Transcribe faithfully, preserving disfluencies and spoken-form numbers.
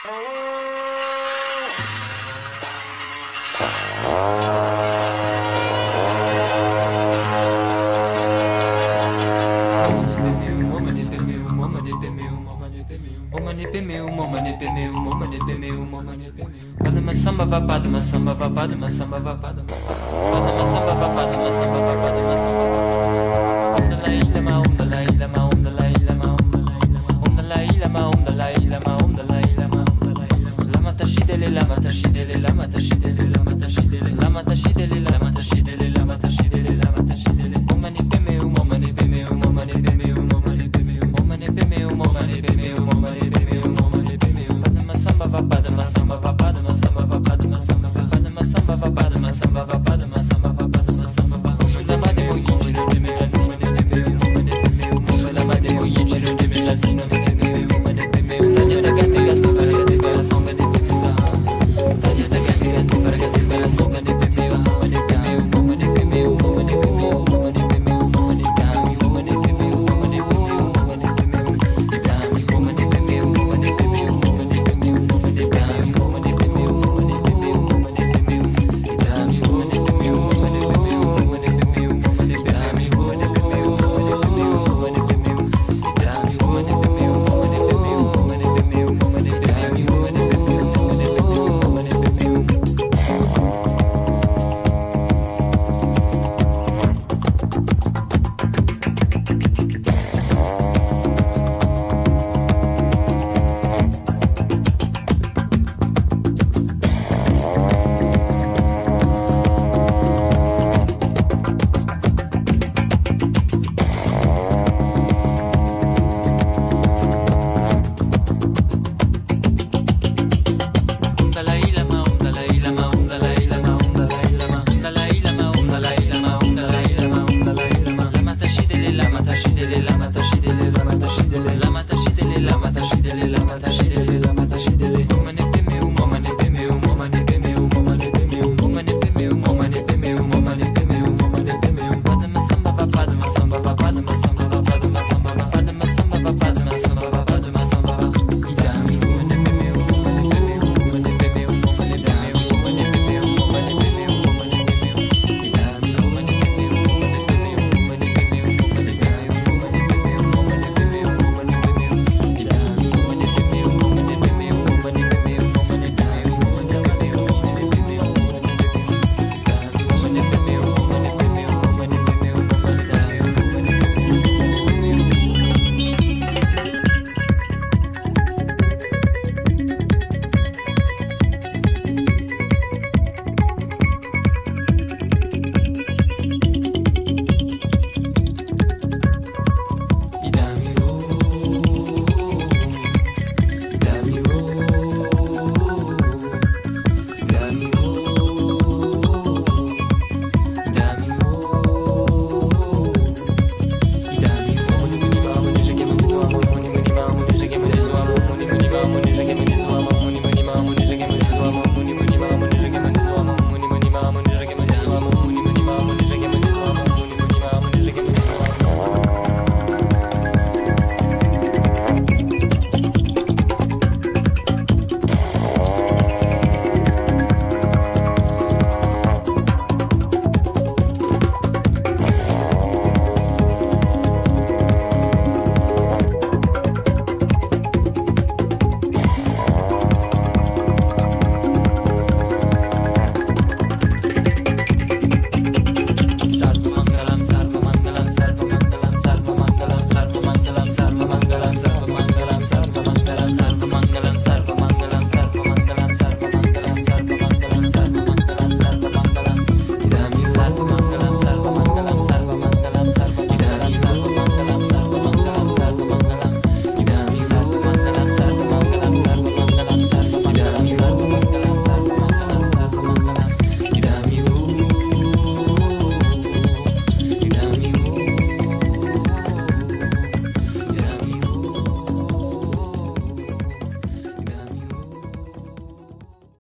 Padma samba va padma samba va padma samba va padma padma samba va padma samba va padma samba va om dalai lama om dalai lama om dalai lama om dalai lama om dalai lama om dalai lama lama tashidele lama tashidele lama tashidele lama tashidele lama tashidele lama tashidele lama tashidele lama tashidele om mani peme om mani peme om mani peme om mani peme om mani peme om mani peme om mani peme om mani peme padma samba va padma samba va padma samba va padma samba va padma samba va padma samba va padma samba va padma samba va sulla madre voglio giro di me alzina me me me sulla madre voglio giro di me alzina me me me me taglia da gatte gatte per gatte per songa di petit va taglia da gatte gatte per gatte per songa di petit va me me me me me lama tashidele lama tashidele lama tashidele